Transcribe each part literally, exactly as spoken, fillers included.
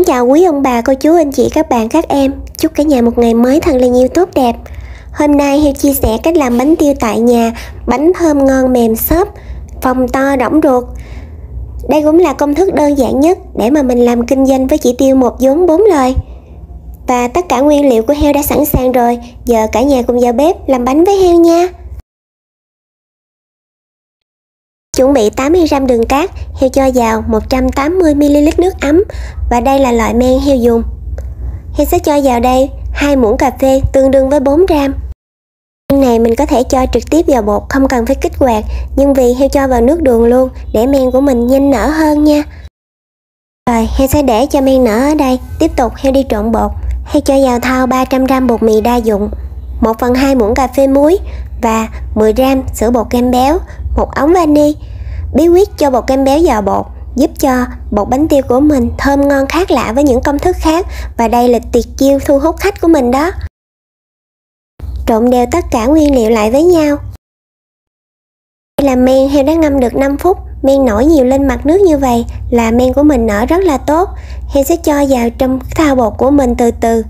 chào quý ông bà, cô chú, anh chị, các bạn, các em. Chúc cả nhà một ngày mới thật là nhiều tốt đẹp. Hôm nay Heo chia sẻ cách làm bánh tiêu tại nhà. Bánh thơm ngon mềm xốp, phồng to rỗng ruột. Đây cũng là công thức đơn giản nhất để mà mình làm kinh doanh với chỉ tiêu một vốn bốn lời. Và tất cả nguyên liệu của Heo đã sẵn sàng rồi. Giờ cả nhà cùng vào bếp làm bánh với Heo nha. Chuẩn bị tám mươi gam đường cát, Heo cho vào một trăm tám mươi mi li lít nước ấm và đây là loại men Heo dùng. Heo sẽ cho vào đây hai muỗng cà phê tương đương với bốn gam. Men này mình có thể cho trực tiếp vào bột, không cần phải kích hoạt, nhưng vì Heo cho vào nước đường luôn để men của mình nhanh nở hơn nha. Rồi Heo sẽ để cho men nở ở đây. Tiếp tục Heo đi trộn bột. Heo cho vào thau ba trăm gam bột mì đa dụng, một phần hai muỗng cà phê muối và mười gam sữa bột kem béo, một ống vani. Bí quyết cho bột kem béo vào bột giúp cho bột bánh tiêu của mình thơm ngon khác lạ với những công thức khác, và đây là tuyệt chiêu thu hút khách của mình đó. Trộn đều tất cả nguyên liệu lại với nhau. Đây là men Heo đã ngâm được năm phút. Men nổi nhiều lên mặt nước như vậy là men của mình nở rất là tốt. Heo sẽ cho vào trong thau bột của mình từ từ.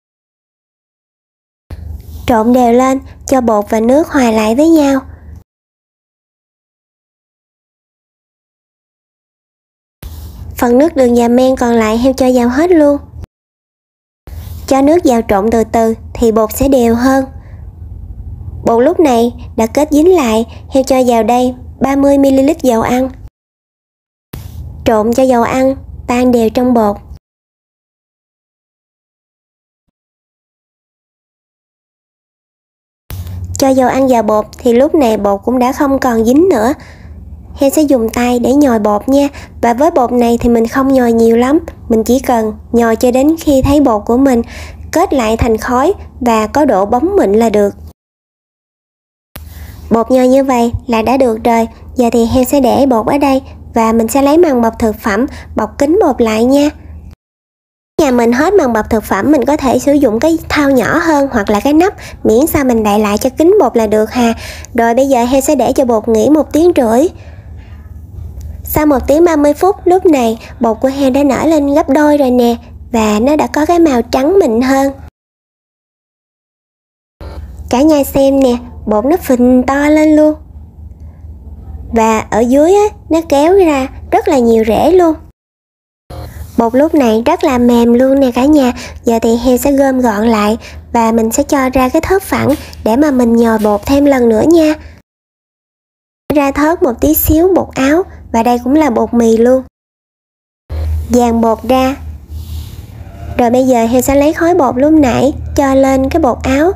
Trộn đều lên cho bột và nước hòa lại với nhau. Phần nước đường và men còn lại Heo cho vào hết luôn. Cho nước vào trộn từ từ thì bột sẽ đều hơn. Bột lúc này đã kết dính lại. Heo cho vào đây ba mươi mi li lít dầu ăn. Trộn cho dầu ăn tan đều trong bột. Cho dầu ăn vào bột thì lúc này bột cũng đã không còn dính nữa. Heo sẽ dùng tay để nhồi bột nha. Và với bột này thì mình không nhồi nhiều lắm, mình chỉ cần nhồi cho đến khi thấy bột của mình kết lại thành khối và có độ bóng mịn là được. Bột nhồi như vậy là đã được rồi. Giờ thì Heo sẽ để bột ở đây và mình sẽ lấy màng bọc thực phẩm bọc kín bột lại nha. Nhà mình hết màng bọc thực phẩm, mình có thể sử dụng cái thau nhỏ hơn hoặc là cái nắp, miễn sao mình đậy lại cho kín bột là được hà. Rồi bây giờ Heo sẽ để cho bột nghỉ một tiếng rưỡi. Sau một tiếng ba mươi phút, lúc này bột của Heo đã nở lên gấp đôi rồi nè, và nó đã có cái màu trắng mịn hơn. Cả nhà xem nè, bột nó phình to lên luôn. Và ở dưới á, nó kéo ra rất là nhiều rễ luôn. Bột lúc này rất là mềm luôn nè cả nhà. Giờ thì Heo sẽ gom gọn lại và mình sẽ cho ra cái thớt phẳng để mà mình nhồi bột thêm lần nữa nha. Ra thớt một tí xíu bột áo và đây cũng là bột mì luôn. Dàn bột ra. Rồi bây giờ Heo sẽ lấy khối bột lúc nãy cho lên cái bột áo.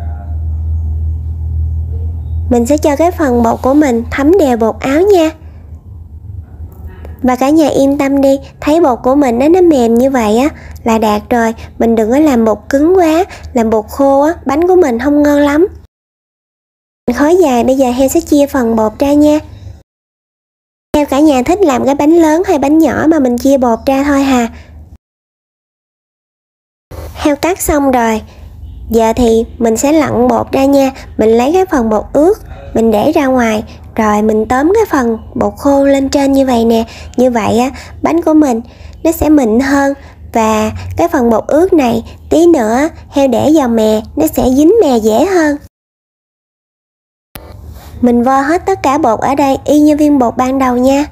Mình sẽ cho cái phần bột của mình thấm đều bột áo nha. Và cả nhà yên tâm đi, thấy bột của mình nó, nó mềm như vậy á là đạt rồi. Mình đừng có làm bột cứng quá, làm bột khô á, bánh của mình không ngon lắm. Khối dài, bây giờ Heo sẽ chia phần bột ra nha. Theo cả nhà thích làm cái bánh lớn hay bánh nhỏ mà mình chia bột ra thôi hà. Heo cắt xong rồi. Giờ thì mình sẽ lặn bột ra nha. Mình lấy cái phần bột ướt, mình để ra ngoài. Rồi mình tóm cái phần bột khô lên trên như vậy nè. Như vậy á, bánh của mình nó sẽ mịn hơn. Và cái phần bột ướt này tí nữa Heo để vào mè, nó sẽ dính mè dễ hơn. Mình vo hết tất cả bột ở đây y như viên bột ban đầu nha.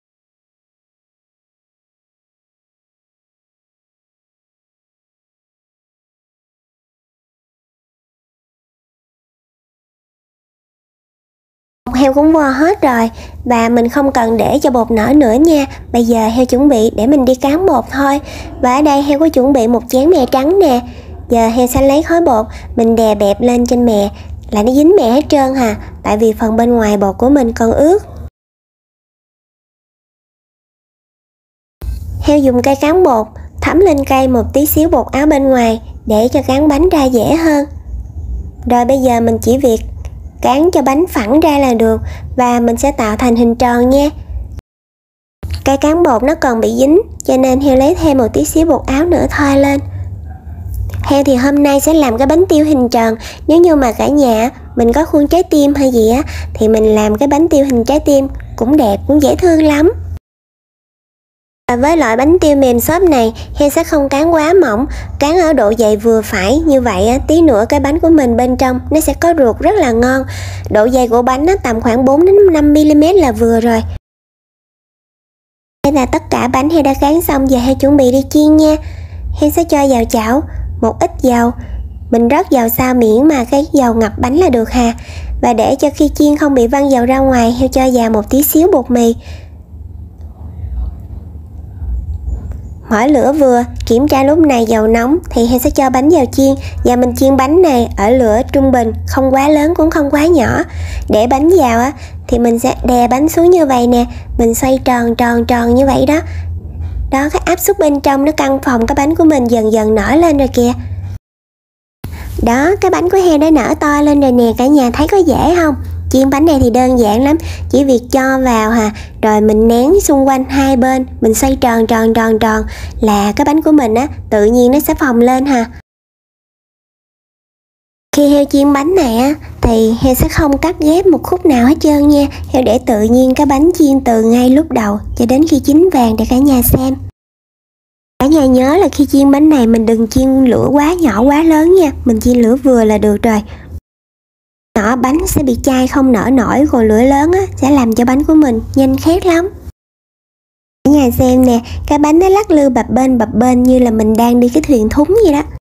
Heo cũng vo hết rồi và mình không cần để cho bột nở nữa nha. Bây giờ Heo chuẩn bị để mình đi cán bột thôi. Và ở đây Heo có chuẩn bị một chén mè trắng nè. Giờ Heo sẽ lấy khối bột, mình đè bẹp lên trên mè là nó dính mè hết trơn hà. Tại vì phần bên ngoài bột của mình còn ướt. Heo dùng cây cán bột thấm lên cây một tí xíu bột áo bên ngoài để cho cán bánh ra dễ hơn. Rồi bây giờ mình chỉ việc cán cho bánh phẳng ra là được. Và mình sẽ tạo thành hình tròn nha. Cái cán bột nó còn bị dính, cho nên Heo lấy thêm một tí xíu bột áo nữa thoa lên. Heo thì hôm nay sẽ làm cái bánh tiêu hình tròn. Nếu như mà cả nhà mình có khuôn trái tim hay gì á thì mình làm cái bánh tiêu hình trái tim cũng đẹp, cũng dễ thương lắm. Và với loại bánh tiêu mềm xốp này, Heo sẽ không cán quá mỏng, cán ở độ dày vừa phải. Như vậy á, tí nữa cái bánh của mình bên trong nó sẽ có ruột rất là ngon. Độ dày của bánh á, tầm khoảng bốn đến năm mi li mét là vừa rồi. Đây là tất cả bánh Heo đã cán xong, giờ Heo chuẩn bị đi chiên nha. Heo sẽ cho vào chảo một ít dầu. Mình rớt dầu sao miễn mà cái dầu ngập bánh là được hà. Và để cho khi chiên không bị văng dầu ra ngoài, Heo cho vào một tí xíu bột mì. Mở lửa vừa, kiểm tra lúc này dầu nóng thì Heo sẽ cho bánh vào chiên. Và mình chiên bánh này ở lửa trung bình, không quá lớn cũng không quá nhỏ. Để bánh vào á thì mình sẽ đè bánh xuống như vậy nè, mình xoay tròn tròn tròn như vậy đó. Đó, cái áp suất bên trong nó căng phòng cái bánh của mình dần dần nở lên rồi kìa. Đó, cái bánh của Heo đã nở to lên rồi nè, cả nhà thấy có dễ không? Chiên bánh này thì đơn giản lắm, chỉ việc cho vào hà, rồi mình nén xung quanh hai bên, mình xoay tròn tròn tròn tròn là cái bánh của mình á tự nhiên nó sẽ phồng lên hà. Khi Heo chiên bánh này á thì Heo sẽ không cắt ghép một khúc nào hết trơn nha. Heo để tự nhiên cái bánh chiên từ ngay lúc đầu cho đến khi chín vàng để cả nhà xem. Cả nhà nhớ là khi chiên bánh này mình đừng chiên lửa quá nhỏ quá lớn nha, mình chiên lửa vừa là được rồi. Nhỏ bánh sẽ bị chai không nở nổi, còn lửa lớn á sẽ làm cho bánh của mình nhanh khét lắm. Cả nhà xem nè, cái bánh nó lắc lư bập bênh bập bênh như là mình đang đi cái thuyền thúng vậy đó.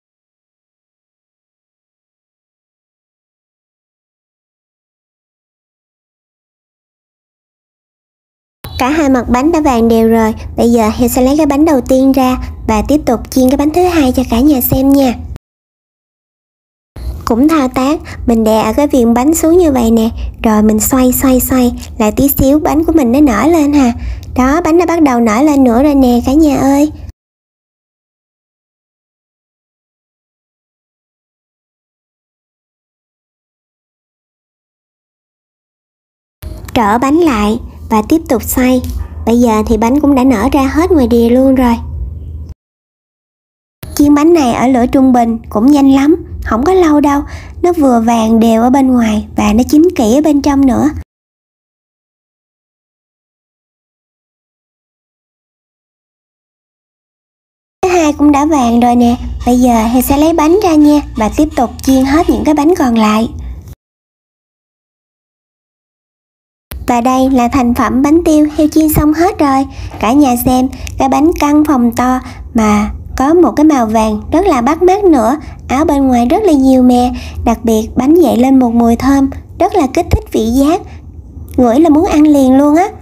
Cả hai mặt bánh đã vàng đều rồi, bây giờ Heo sẽ lấy cái bánh đầu tiên ra và tiếp tục chiên cái bánh thứ hai cho cả nhà xem nha. Cũng thao tác, mình đè ở cái viền bánh xuống như vậy nè, rồi mình xoay xoay xoay, lại tí xíu bánh của mình nó nở lên hà. Đó, bánh nó bắt đầu nở lên nữa rồi nè cả nhà ơi. Trở bánh lại và tiếp tục xoay. Bây giờ thì bánh cũng đã nở ra hết ngoài rìa luôn rồi. Chiên bánh này ở lửa trung bình cũng nhanh lắm, không có lâu đâu, nó vừa vàng đều ở bên ngoài và nó chín kỹ ở bên trong nữa. Thứ hai cũng đã vàng rồi nè, bây giờ Heo sẽ lấy bánh ra nha và tiếp tục chiên hết những cái bánh còn lại. Và đây là thành phẩm bánh tiêu Heo chiên xong hết rồi. Cả nhà xem, cái bánh căng phồng to mà có một cái màu vàng rất là bắt mắt nữa, áo bên ngoài rất là nhiều mè, đặc biệt bánh dậy lên một mùi thơm rất là kích thích vị giác, ngửi là muốn ăn liền luôn á.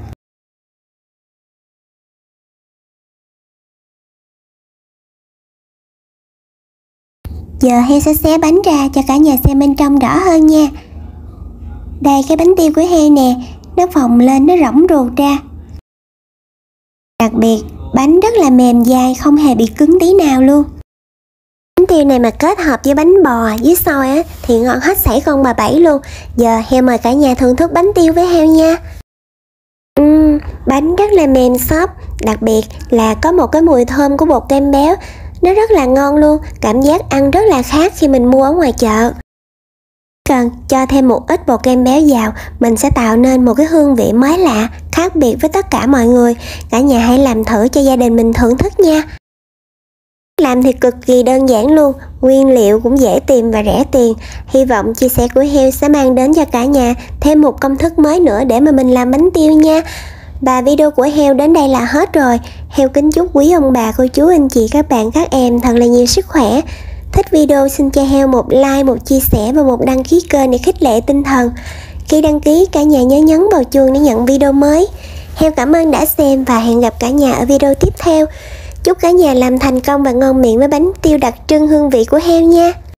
Giờ Heo sẽ xé bánh ra cho cả nhà xem bên trong rõ hơn nha. Đây, cái bánh tiêu của Heo nè, nó phồng lên, nó rỗng ruột ra. Đặc biệt bánh rất là mềm dai, không hề bị cứng tí nào luôn. Bánh tiêu này mà kết hợp với bánh bò với xôi á thì ngon hết sảy con bà bảy luôn. Giờ Heo mời cả nhà thưởng thức bánh tiêu với Heo nha. uhm, Bánh rất là mềm xốp, đặc biệt là có một cái mùi thơm của bột kem béo, nó rất là ngon luôn, cảm giác ăn rất là khác khi mình mua ở ngoài chợ. Cần cho thêm một ít bột kem béo vào, mình sẽ tạo nên một cái hương vị mới lạ, khác biệt với tất cả mọi người. Cả nhà hãy làm thử cho gia đình mình thưởng thức nha. Làm thì cực kỳ đơn giản luôn, nguyên liệu cũng dễ tìm và rẻ tiền. Hy vọng chia sẻ của Heo sẽ mang đến cho cả nhà thêm một công thức mới nữa để mà mình làm bánh tiêu nha. Và video của Heo đến đây là hết rồi. Heo kính chúc quý ông bà, cô chú, anh chị, các bạn, các em thật là nhiều sức khỏe. Thích video xin cho Heo một like, một chia sẻ và một đăng ký kênh để khích lệ tinh thần. Khi đăng ký, cả nhà nhớ nhấn vào chuông để nhận video mới. Heo cảm ơn đã xem và hẹn gặp cả nhà ở video tiếp theo. Chúc cả nhà làm thành công và ngon miệng với bánh tiêu đặc trưng hương vị của Heo nha.